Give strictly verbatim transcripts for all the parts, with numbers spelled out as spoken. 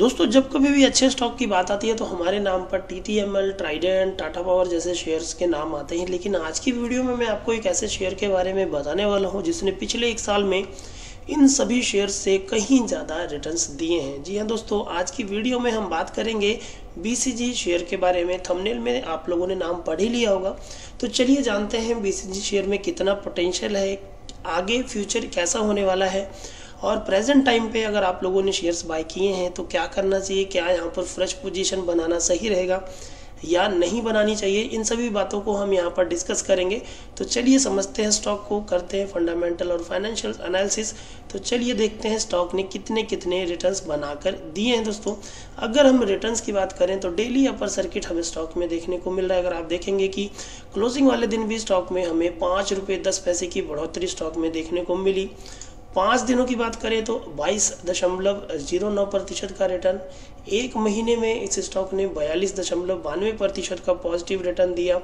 दोस्तों जब कभी भी अच्छे स्टॉक की बात आती है तो हमारे नाम पर T T M L, Trident, Tata power जैसे शेयर्स के नाम आते हैं। लेकिन आज की वीडियो में मैं आपको एक ऐसे शेयर के बारे में बताने वाला हूं जिसने पिछले एक साल में इन सभी शेयर्स से कहीं ज़्यादा रिटर्न्स दिए हैं। जी हाँ दोस्तों, आज की वीडियो में हम बात करेंगे बी सी जी शेयर के बारे में। थंबनेल में आप लोगों ने नाम पढ़ ही लिया होगा, तो चलिए जानते हैं बी सी जी शेयर में कितना पोटेंशियल है, आगे फ्यूचर कैसा होने वाला है और प्रेजेंट टाइम पे अगर आप लोगों ने शेयर्स बाय किए हैं तो क्या करना चाहिए, क्या यहाँ पर फ्रेश पोजीशन बनाना सही रहेगा या नहीं बनानी चाहिए, इन सभी बातों को हम यहाँ पर डिस्कस करेंगे। तो चलिए समझते हैं स्टॉक को, करते हैं फंडामेंटल और फाइनेंशियल एनालिसिस। तो चलिए देखते हैं स्टॉक ने कितने कितने रिटर्न्स बनाकर दिए हैं। दोस्तों अगर हम रिटर्न्स की बात करें तो डेली अपर सर्किट हमें स्टॉक में देखने को मिल रहा है। अगर आप देखेंगे कि क्लोजिंग वाले दिन भी स्टॉक में हमें पाँच रुपये दस पैसे की बढ़ोतरी स्टॉक में देखने को मिली। पाँच दिनों की बात करें तो बाईस दशमलव जीरो नौ प्रतिशत का रिटर्न, एक महीने में इस स्टॉक ने बयालीस दशमलव बानवे प्रतिशत का पॉजिटिव रिटर्न दिया।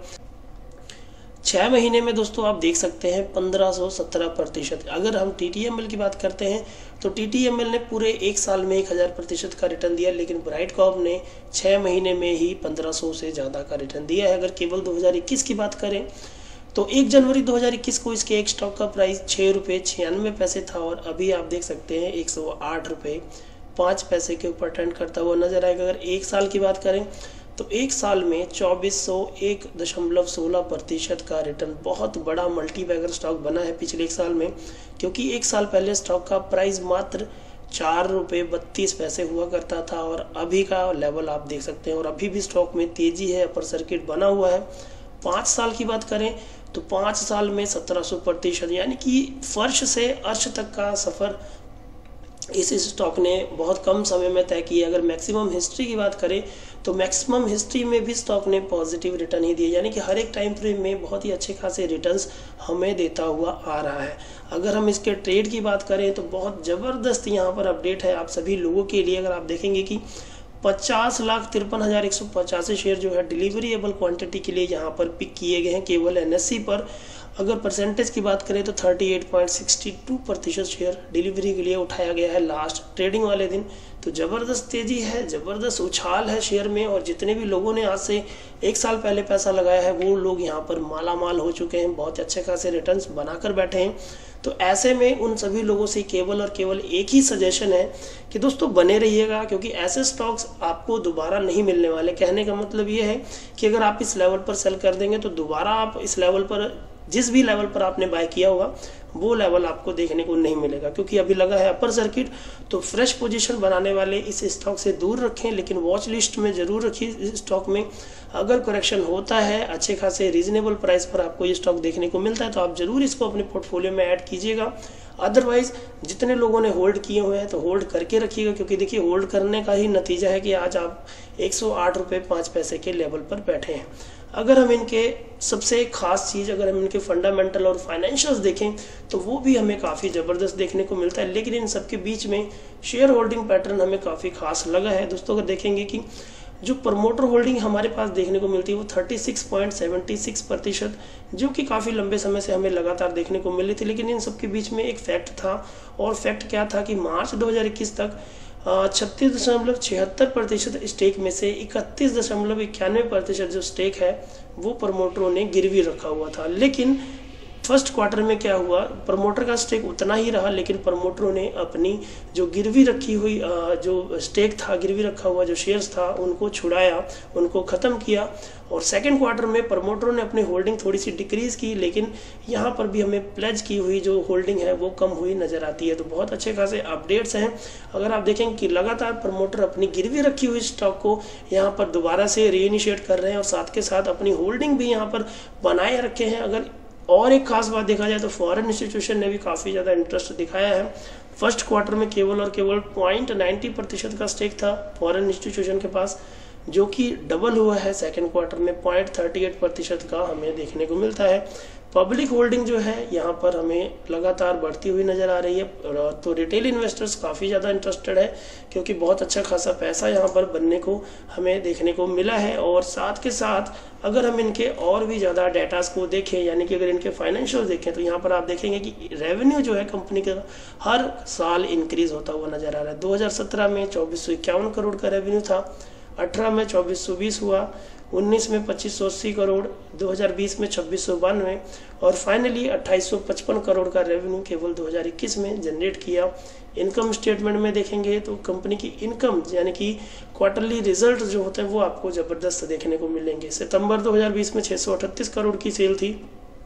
छः महीने में दोस्तों आप देख सकते हैं पंद्रह सौ सत्रह प्रतिशत। अगर हम टी टी एम एल की बात करते हैं तो टी टी एम एल ने पूरे एक साल में एक हज़ार प्रतिशत का रिटर्न दिया, लेकिन ब्राइट कॉर्प ने छः महीने में ही पंद्रह सौ से ज़्यादा का रिटर्न दिया है। अगर केवल दो हज़ार इक्कीस की बात करें तो एक जनवरी दो हज़ार इक्कीस को इसके एक स्टॉक का प्राइस छः रुपये छियानवे पैसे था और अभी आप देख सकते हैं एक सौ आठ रुपये पाँच पैसे के ऊपर ट्रेंड करता हुआ नजर आएगा। अगर एक साल की बात करें तो एक साल में चौबीस सौ एक दशमलव सोलह प्रतिशत का रिटर्न, बहुत बड़ा मल्टी बैगर स्टॉक बना है पिछले एक साल में, क्योंकि एक साल पहले स्टॉक का प्राइस मात्र चार रुपये बत्तीस पैसे हुआ करता था और अभी का लेवल आप देख सकते हैं। और अभी भी स्टॉक में तेजी है, अपर सर्किट बना हुआ है। पाँच साल की बात करें तो पाँच साल में सत्रह सौ प्रतिशत, यानी कि फर्श से अर्श तक का सफ़र इस स्टॉक ने बहुत कम समय में तय किया। अगर मैक्सिमम हिस्ट्री की बात करें तो मैक्सिमम हिस्ट्री में भी स्टॉक ने पॉजिटिव रिटर्न ही दिए, यानी कि हर एक टाइम फ्रेम में बहुत ही अच्छे खासे रिटर्न्स हमें देता हुआ आ रहा है। अगर हम इसके ट्रेड की बात करें तो बहुत ज़बरदस्त यहाँ पर अपडेट है आप सभी लोगों के लिए। अगर आप देखेंगे कि पचास लाख तिरपन हज़ार एक सौ पचासी शेयर जो है डिलीवरीएबल क्वांटिटी के लिए यहाँ पर पिक किए गए हैं केवल एन एस सी पर। अगर परसेंटेज की बात करें तो अड़तीस पॉइंट छह दो प्रतिशत शेयर डिलीवरी के लिए उठाया गया है लास्ट ट्रेडिंग वाले दिन। तो ज़बरदस्त तेज़ी है, ज़बरदस्त उछाल है शेयर में, और जितने भी लोगों ने आज से एक साल पहले पैसा लगाया है वो लोग यहाँ पर माला माल हो चुके हैं, बहुत अच्छे खासे रिटर्न्स बनाकर बैठे हैं। तो ऐसे में उन सभी लोगों से केवल और केवल एक ही सजेशन है कि दोस्तों बने रहिएगा, क्योंकि ऐसे स्टॉक्स आपको दोबारा नहीं मिलने वाले। कहने का मतलब ये है कि अगर आप इस लेवल पर सेल कर देंगे तो दोबारा आप इस लेवल पर, जिस भी लेवल पर आपने बाय किया होगा वो लेवल आपको देखने को नहीं मिलेगा, क्योंकि अभी लगा है अपर सर्किट। तो फ्रेश पोजीशन बनाने वाले इस स्टॉक से दूर रखें, लेकिन वॉच लिस्ट में जरूर रखिए इस स्टॉक में। अगर करेक्शन होता है, अच्छे खासे रीजनेबल प्राइस पर आपको ये स्टॉक देखने को मिलता है तो आप जरूर इसको अपने पोर्टफोलियो में ऐड कीजिएगा। अदरवाइज जितने लोगों ने होल्ड किए हुए हैं तो होल्ड करके रखिएगा, क्योंकि देखिए होल्ड करने का ही नतीजा है कि आज आप एक सौ आठ रुपये पाँच पैसे के लेवल पर बैठे हैं। अगर हम इनके सबसे खास चीज़, अगर हम इनके फंडामेंटल और फाइनेंशियल्स देखें तो वो भी हमें काफ़ी ज़बरदस्त देखने को मिलता है, लेकिन इन सबके बीच में शेयर होल्डिंग पैटर्न हमें काफ़ी खास लगा है। दोस्तों अगर देखेंगे कि जो प्रमोटर होल्डिंग हमारे पास देखने को मिलती है वो छत्तीस पॉइंट सात छह प्रतिशत, जो कि काफ़ी लंबे समय से हमें लगातार देखने को मिल रही थी। लेकिन इन सबके बीच में एक फैक्ट था, और फैक्ट क्या था कि मार्च दो हज़ार इक्कीस तक छत्तीस दशमलव छिहत्तर प्रतिशत स्टेक में से इकतीस दशमलव इक्यानवे प्रतिशत जो स्टेक है वो प्रमोटरों ने गिरवी रखा हुआ था। लेकिन फर्स्ट क्वार्टर में क्या हुआ, प्रमोटर का स्टेक उतना ही रहा, लेकिन प्रमोटरों ने अपनी जो गिरवी रखी हुई जो स्टेक था, गिरवी रखा हुआ जो शेयर्स था उनको छुड़ाया, उनको ख़त्म किया। और सेकंड क्वार्टर में प्रमोटरों ने अपनी होल्डिंग थोड़ी सी डिक्रीज की, लेकिन यहाँ पर भी हमें प्लेज की हुई जो होल्डिंग है वो कम हुई नज़र आती है। तो बहुत अच्छे खासे अपडेट्स हैं। अगर आप देखें कि लगातार प्रमोटर अपनी गिरवी रखी हुई स्टॉक को यहाँ पर दोबारा से रीइनिशिएट कर रहे हैं और साथ के साथ अपनी होल्डिंग भी यहाँ पर बनाए रखे हैं। अगर और एक खास बात देखा जाए तो फॉरेन इंस्टीट्यूशन ने भी काफ़ी ज़्यादा इंटरेस्ट दिखाया है। फर्स्ट क्वार्टर में केवल और केवल पॉइंट नाइन्टी प्रतिशत का स्टेक था फॉरेन इंस्टीट्यूशन के पास, जो कि डबल हुआ है सेकंड क्वार्टर में पॉइंट थर्टी एट प्रतिशत का हमें देखने को मिलता है। पब्लिक होल्डिंग जो है यहाँ पर हमें लगातार बढ़ती हुई नज़र आ रही है, तो रिटेल इन्वेस्टर्स काफ़ी ज़्यादा इंटरेस्टेड है क्योंकि बहुत अच्छा खासा पैसा यहाँ पर बनने को हमें देखने को मिला है। और साथ के साथ अगर हम इनके और भी ज़्यादा डेटास को देखें, यानी कि अगर इनके फाइनेंशियल देखें, तो यहाँ पर आप देखेंगे कि रेवेन्यू जो है कंपनी का हर साल इंक्रीज होता हुआ नज़र आ रहा है। दो हज़ार सत्रह में चौबीस सौ इक्यावन करोड़ का रेवेन्यू था, अठारह में चौबीस सौ बीस हुआ, उन्नीस में पच्चीस सौ अस्सी करोड़, दो हज़ार बीस में छब्बीस सौ बानवे और फाइनली अट्ठाईस सौ पचपन करोड़ का रेवेन्यू केवल दो हज़ार इक्कीस में जनरेट किया। इनकम स्टेटमेंट में देखेंगे तो कंपनी की इनकम यानी कि क्वार्टरली रिजल्ट जो होते हैं वो आपको ज़बरदस्त देखने को मिलेंगे। सितंबर दो हज़ार बीस में छः सौ अड़तीस करोड़ की सेल थी,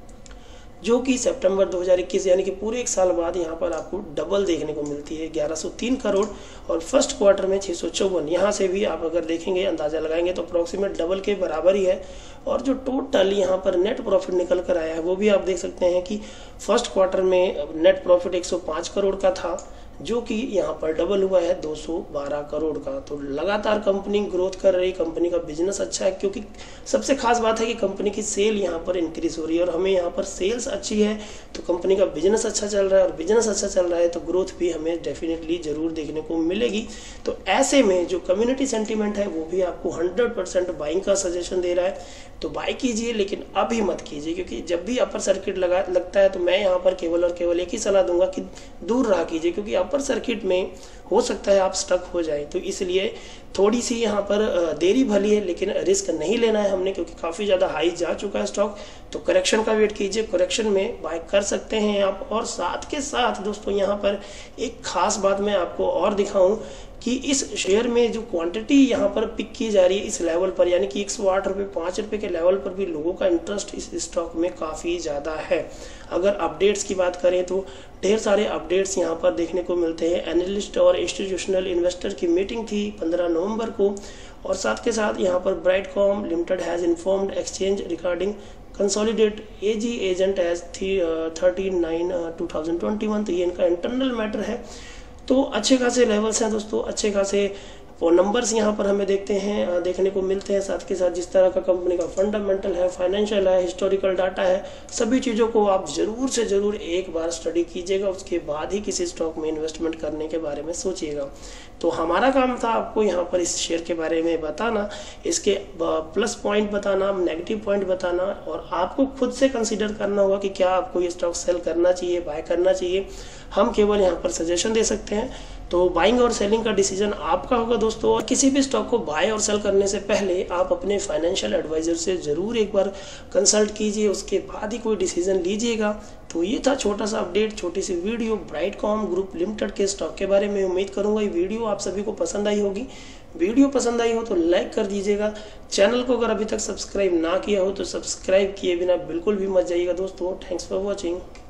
जो कि सितंबर दो हज़ार इक्कीस यानी कि पूरे एक साल बाद यहाँ पर आपको डबल देखने को मिलती है, ग्यारह सौ तीन करोड़। और फर्स्ट क्वार्टर में छः सौ चौवन, यहाँ से भी आप अगर देखेंगे अंदाज़ा लगाएंगे तो अप्रॉक्सीमेट डबल के बराबर ही है। और जो टोटल यहाँ पर नेट प्रॉफिट निकल कर आया है वो भी आप देख सकते हैं कि फर्स्ट क्वार्टर में नेट प्रॉफिट एक सौ पाँच करोड़ का था, जो कि यहाँ पर डबल हुआ है दो सौ बारह करोड़ का। तो लगातार कंपनी ग्रोथ कर रही, कंपनी का बिजनेस अच्छा है, क्योंकि सबसे खास बात है कि कंपनी की सेल यहाँ पर इंक्रीज हो रही है और हमें यहाँ पर सेल्स अच्छी है तो कंपनी का बिजनेस अच्छा चल रहा है, और बिजनेस अच्छा चल रहा है तो ग्रोथ भी हमें डेफिनेटली जरूर देखने को मिलेगी। तो ऐसे में जो कम्युनिटी सेंटीमेंट है वो भी आपको हंड्रेड परसेंट बाइंग का सजेशन दे रहा है, तो बाई कीजिए, लेकिन अभी मत कीजिए, क्योंकि जब भी अपर सर्किट लगा लगता है तो मैं यहाँ पर केवल और केवल एक ही सलाह दूंगा कि दूर रहा कीजिए, क्योंकि अपर सर्किट में हो सकता है आप स्टक हो जाए। तो इसलिए थोड़ी सी यहाँ पर देरी भली है, लेकिन रिस्क नहीं लेना है हमने, क्योंकि काफ़ी ज़्यादा हाई जा चुका है स्टॉक। तो करेक्शन का वेट कीजिए, करेक्शन में बाय कर सकते हैं आप। और साथ के साथ दोस्तों यहाँ पर एक खास बात मैं आपको और दिखाऊं कि इस शेयर में जो क्वांटिटी यहाँ पर पिक की जा रही है इस लेवल पर, यानी कि एक सौ आठ रुपये पाँच रुपये के लेवल पर भी लोगों का इंटरेस्ट इस स्टॉक में काफ़ी ज़्यादा है। अगर अपडेट्स की बात करें तो ढेर सारे अपडेट्स यहाँ पर देखने को मिलते हैं। एनालिस्ट और इंस्टीट्यूशनल इन्वेस्टर की मीटिंग थी पंद्रह नवंबर को, और साथ के साथ यहाँ पर Brightcom limited has informed exchange regarding consolidate AG agent as thirteen nine two thousand twenty one. तो ये इनका इंटरनल मैटर है। तो अच्छे खासे लेवल्स हैं दोस्तों, अच्छे खासे और नंबर्स यहाँ पर हमें देखते हैं देखने को मिलते हैं। साथ के साथ जिस तरह का कंपनी का फंडामेंटल है, फाइनेंशियल है, हिस्टोरिकल डाटा है, सभी चीज़ों को आप जरूर से जरूर एक बार स्टडी कीजिएगा, उसके बाद ही किसी स्टॉक में इन्वेस्टमेंट करने के बारे में सोचिएगा। तो हमारा काम था आपको यहाँ पर इस शेयर के बारे में बताना, इसके प्लस पॉइंट बताना, नेगेटिव पॉइंट बताना, और आपको खुद से कंसिडर करना होगा कि क्या आपको ये स्टॉक सेल करना चाहिए, बाय करना चाहिए। हम केवल यहाँ पर सजेशन दे सकते हैं। तो बाइंग और सेलिंग का डिसीजन आपका होगा दोस्तों। और किसी भी स्टॉक को बाय और सेल करने से पहले आप अपने फाइनेंशियल एडवाइजर से ज़रूर एक बार कंसल्ट कीजिए, उसके बाद ही कोई डिसीजन लीजिएगा। तो ये था छोटा सा अपडेट, छोटी सी वीडियो ब्राइटकॉम ग्रुप लिमिटेड के स्टॉक के बारे में। उम्मीद करूंगा ये वीडियो आप सभी को पसंद आई होगी। वीडियो पसंद आई हो तो लाइक कर दीजिएगा। चैनल को अगर अभी तक सब्सक्राइब ना किया हो तो सब्सक्राइब किए बिना बिल्कुल भी मत जाइएगा दोस्तों। Thanks for watching.